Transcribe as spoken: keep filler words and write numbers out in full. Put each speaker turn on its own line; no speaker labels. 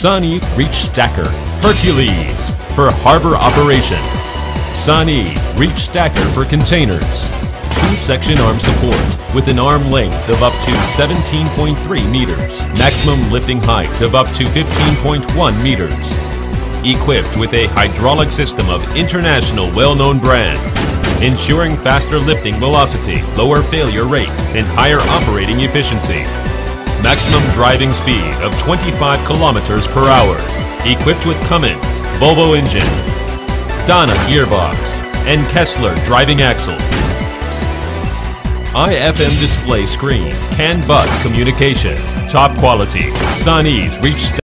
SANY Reach Stacker Hercules for harbor operation. SANY Reach Stacker for containers. Two-section arm support with an arm length of up to seventeen point three meters. Maximum lifting height of up to fifteen point one meters. Equipped with a hydraulic system of international well-known brand, ensuring faster lifting velocity, lower failure rate, and higher operating efficiency. Maximum driving speed of twenty-five kilometers per hour. Equipped with Cummins, Volvo engine, Dana gearbox, and Kessler driving axle. I F M display screen, CAN bus communication, top quality, SANY Reach